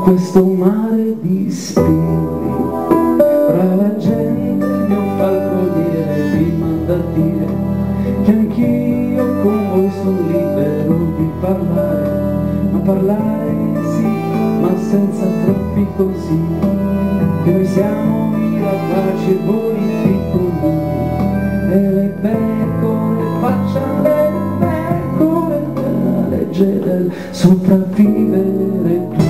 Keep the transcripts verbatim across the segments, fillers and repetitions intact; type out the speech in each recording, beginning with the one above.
questo mare di spilli, fra la gente il mio falconiere mi manda a dire che anch'io con voi sono libero di parlare, ma parlare sì, ma senza troppi così, che noi siamo i rapaci e voi i piccolini, e le pecore facciano le pecore per la legge del sopravvivere tu.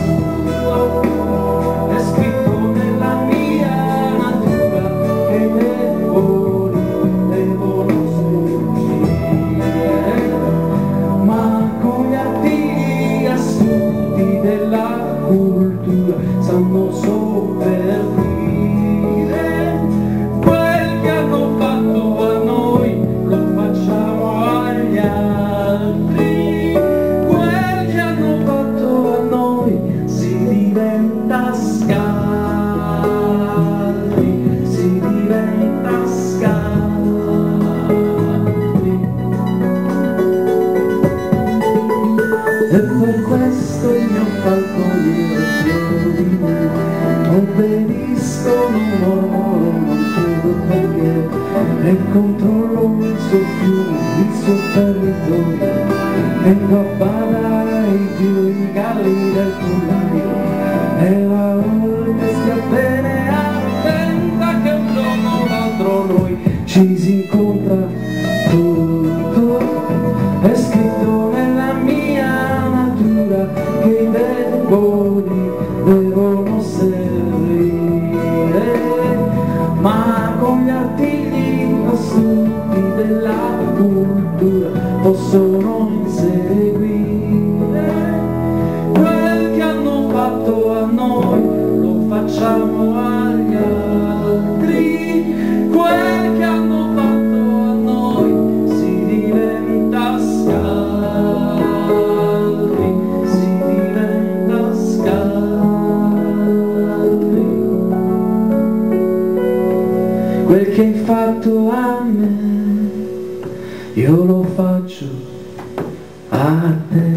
È scritto nella mia natura che i deboli devono soffrire, ma con gli artigli astuti della cultura sanno sopperire. Quel che hanno fatto a noi lo facciamo agli altri, quel che hanno fatto a noi si diventa scaldi, si diventa scaldi. E per questo il mio falconiere fiero di me obbedisco, non mormoro, non chiedo perché, e controllo il suo fiume, il suo territorio, vengo a badare ai dio i galli del pollaio, e la volpe stia bene attenta che un giorno o l'altro noi ci si incontra tutto. È scritto nella mia natura che i deboli devono servire, ma con gli artigli astuti della cultura possono inseguire. Quel che hanno fatto a noi lo facciamo agli altri, quel che hanno fatto a noi si diventa scaldi, si diventa scaldi. Quel che hai fatto a me io lo faccio a te.